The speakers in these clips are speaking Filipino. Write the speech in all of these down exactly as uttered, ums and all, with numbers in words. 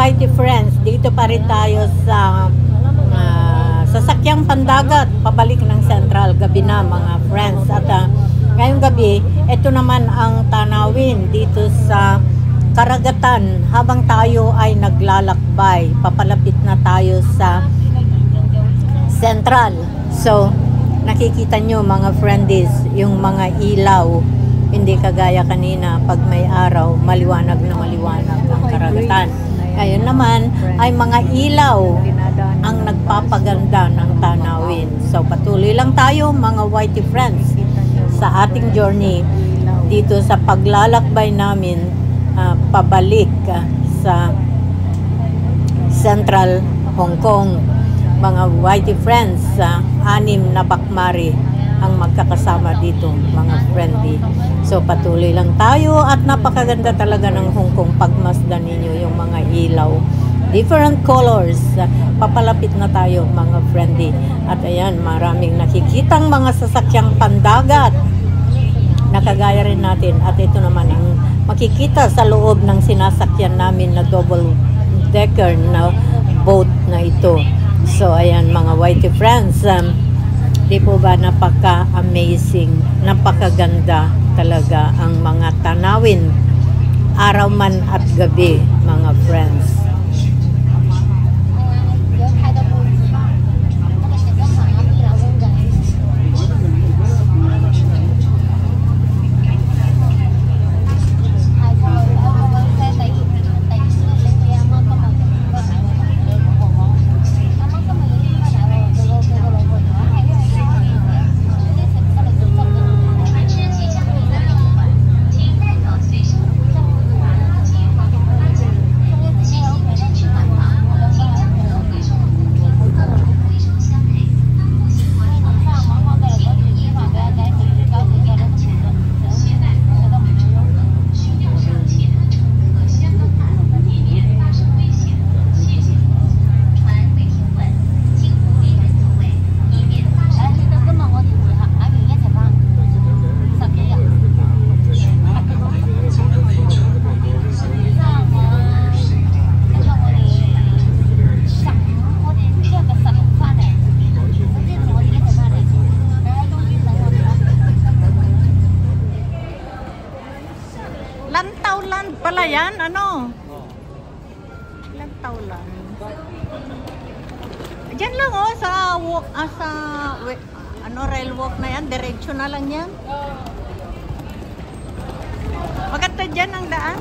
Whitey Friends, dito pa rin tayo sa uh, sasakyang pandagat, pabalik ng Central. Gabi na mga friends. At uh, ngayong gabi, ito naman ang tanawin dito sa karagatan habang tayo ay naglalakbay. Papalapit na tayo sa Central. So, nakikita nyo mga friendies, yung mga ilaw. Hindi kagaya kanina pag may araw, maliwanag na maliwanag ang karagatan. Ngayon naman ay mga ilaw ang nagpapaganda ng tanawin. So patuloy lang tayo mga Whitey Friends sa ating journey dito sa paglalakbay namin uh, pabalik uh, sa Central Hong Kong. Mga Whitey Friends, uh, anim na bakmari ang magkakasama dito mga friendly. So patuloy lang tayo at napakaganda talaga ng Hong Kong. Pagmasdan ninyo yung mga ilaw, different colors. Papalapit na tayo mga friendly. At ayan, maraming nakikitang mga sasakyang pandagat. Nakagaya rin natin. At ito naman ang makikita sa loob ng sinasakyan namin na double decker na boat na ito. So ayan mga Whitey Friends, um, di po ba napaka-amazing, napakaganda talaga ang mga tanawin, araw man at gabi mga friends. Lantaulan pala yan, ano? Lantaulan. Diyan lang oh, sa walk, ah, sa ano, rail walk na yan, diretso na lang yan. Maganda dyan ang daan.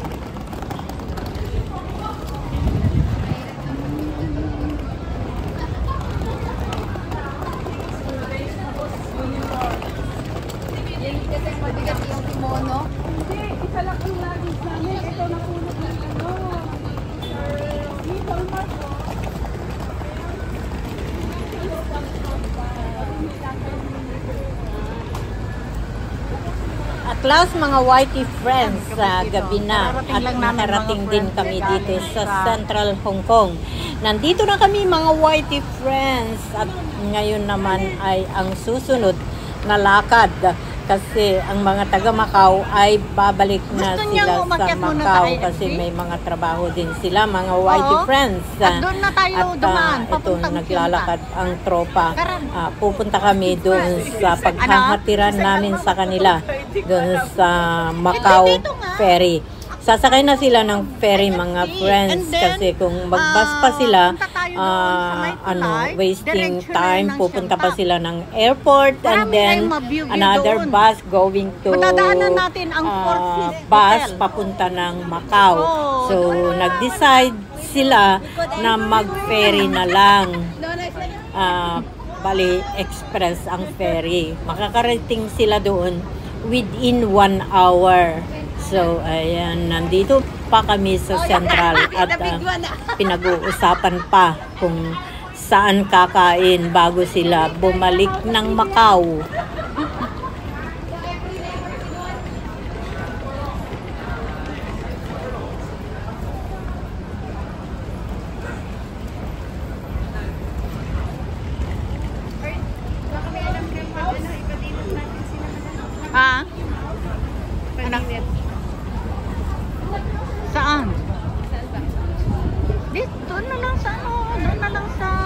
At last mga Whitey Friends, sa uh, gabi na at nakarating din kami dito sa Central Hong Kong. Nandito na kami mga Whitey Friends at ngayon naman ay ang susunod na lakad kasi ang mga taga Macau ay babalik na sila sa Macau kasi may mga trabaho din sila mga Whitey Friends. At doon na tayo dumaan, uh, ito naglalakad ang tropa. Uh, pupunta kami doon sa paghahatiran namin sa kanila doon sa Macau Ferry. Sasakay na sila ng ferry mga friends kasi kung magbus pa sila, uh, ano, wasting time, pupunta pa sila ng airport and then another bus going to uh, bus papunta ng Macau. So nag-decide sila na mag-ferry na lang. Uh, bali, express ang ferry. Makakarating sila doon within one hour. So, ayan, nandito pa kami sa Central at uh, pinag-uusapan pa kung saan kakain bago sila bumalik ng Macau. Ah? Anak. Saan? Dito, doon na lang sa ano, doon na lang sa,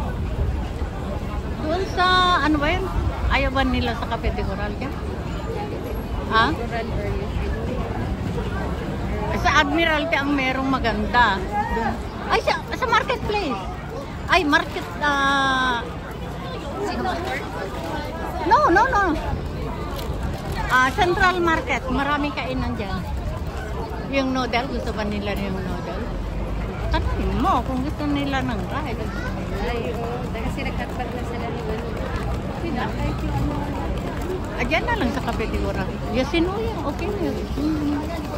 doon sa, ano ba yun? Ayaw ba nila sa Cafe de Coral ka? Ha? Sa Admiralty ang merong maganda. Doon. Ay, sa, sa Marketplace. Ay, Market, ah... no, no, no. Ah, Central Market. Maraming kainan dyan. Yung noodle, gusto ba nila yung noodle? Tanongin mo kung gusto nila ng ride. Ay, oo. Kasi nagkatpag na sila ng ano. Kahit yung ano. Ah, dyan na lang sa Cafe de Coral. Yasin mo yung okay na yun. Mm.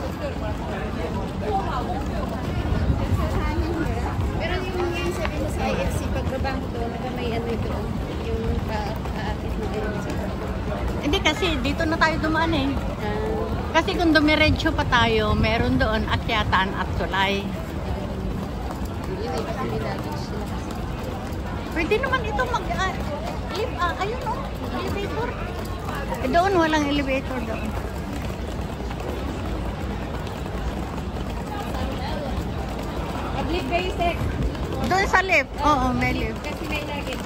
Pero yung yung sabi mo sa I F C, pagbaba mo doon, naga may ano ito, yung pa-aakit mo din. Hindi kasi dito na tayo dumaan eh. Uh, Kasi kung dumiretso pa tayo, meron doon akyatan at tulay. yun ay kasi nilaggage sila kasi. Pwede naman ito mag... Uh, live, ah, ayun o, elevator. Eh, doon, walang elevator doon. Public basic. Doon sa lift. Oo, may lift. Kasi may luggage.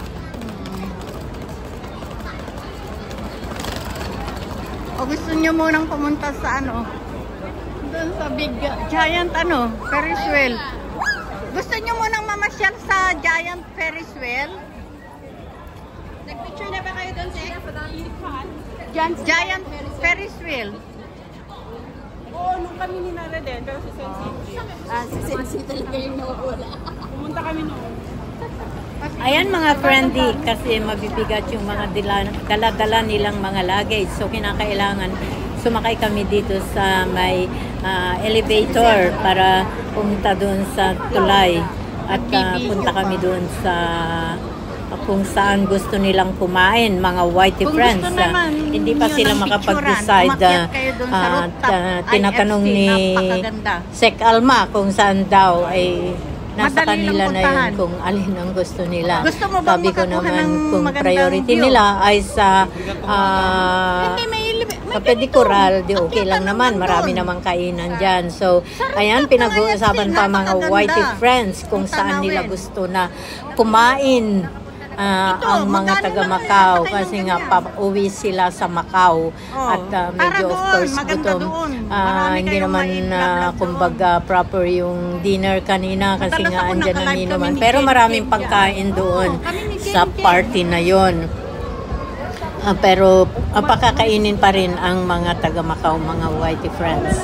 O gusto nyo munang pumunta sa ano? Doon sa big, giant ano, Ferris wheel. Gusto nyo munang mamasyal sa giant Ferris wheel? Nagpicture na ba kayo doon sa Giant, giant Ferris wheel. Oo, nung kami ni Nara din, pero si Sensi. Ah, si Sensi talaga yung nawawala. Pumunta kami noon. Ayan mga friendly, kasi mabibigat yung mga dila- dala-dala nilang mga luggage. So kinakailangan sumakay kami dito sa may ah, elevator para pumunta doon sa tulay. At ah, punta kami doon sa ah, kung saan gusto nilang kumain, mga whitey Kung friends. gusto Ah, naman hindi pa nyo sila ng makapag-decide. picturean, ah, umakyat kayo doon sa ah, rooftop. ta- tinatanong I F C, ni napakaganda. Sek Alma kung saan daw ay nasa Madali lang kanila na yun puntahan. kung alin ang gusto nila. Gusto mo bang Sabi ko makakuha naman ng kung magandang priority view? nila ay sa ah, Hindi, may, ele- may sa Pedicoral, di okay Akyatan lang naman. naman Marami doon. namang kainan dyan. So, Sa ayan, rooftop pinag-uusapan ng pa I F C, mga napakaganda. whitey friends kung Ang saan nila tanawin. gusto na kumain ah, Ito, ang mga magkano taga naman Macau yata kayo kasi ng nga ganyan? pa-uwi sila sa Macau Oh, at ah, para medyo of doon, course maganda gutom. doon. Ah, Marami hindi kayong naman mai-vlog na doon. kumbaga proper yung dinner kanina kasi Madalas nga ako andyan naka-live ang inuman. kami ni Pero Jen maraming Jen pagkain dyan. doon Oo, kami ni Jen sa Jen. party na yon. Ah, pero ah, pakakainin pa rin ang mga taga Macau, mga whitey friends.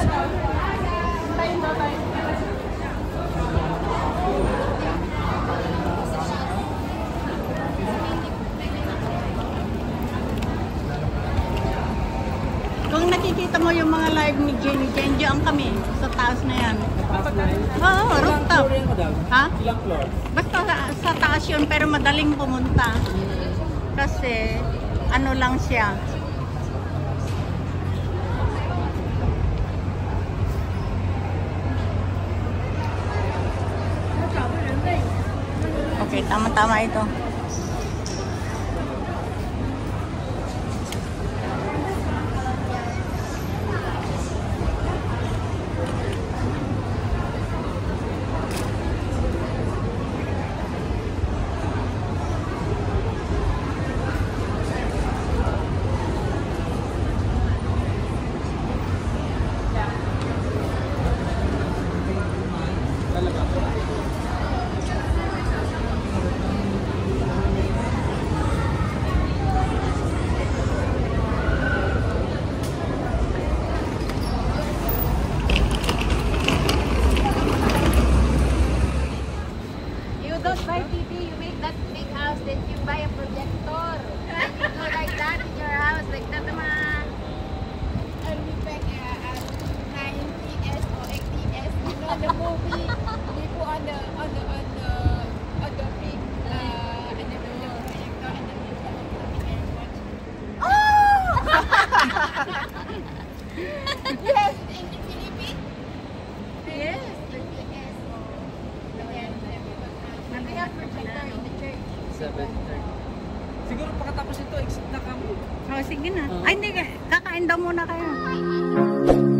Kung nakikita mo yung mga live ni Jenny, Jenny ang kami sa taas na yan. Oo, rooftop. Ha? Ilang floor? Basta sa, sa taas yun, pero madaling pumunta. Kasi, ano lang siya. Okay, tama-tama ito. You don't buy T V, you make that big house, then you buy a projector. And you do like that in your house, like that naman. And we back uh, at nine P S or eight P S. You know the movie we put on the on the on the on the big uh and then the projector and then we put on the and watch. Yes, in the Philippines. Yes, the P S. And then and we have projector in the church. seven thirty. Siguro pagkatapos ito, exit na kami. Oh, sige na. Ay, hindi. Kakain daw muna kayo.